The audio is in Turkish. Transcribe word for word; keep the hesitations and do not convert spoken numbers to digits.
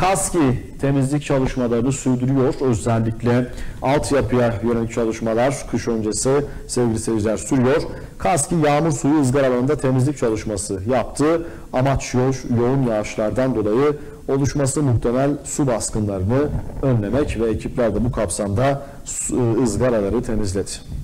KASKİ temizlik çalışmalarını sürdürüyor. Özellikle altyapıya yönelik çalışmalar kış öncesi sevgili seyirciler sürüyor. KASKİ yağmur suyu ızgaralarında temizlik çalışması yaptı. Amaç yo yoğun yağışlardan dolayı oluşması muhtemel su baskınlarını önlemek ve ekipler de bu kapsamda ızgaraları temizledi.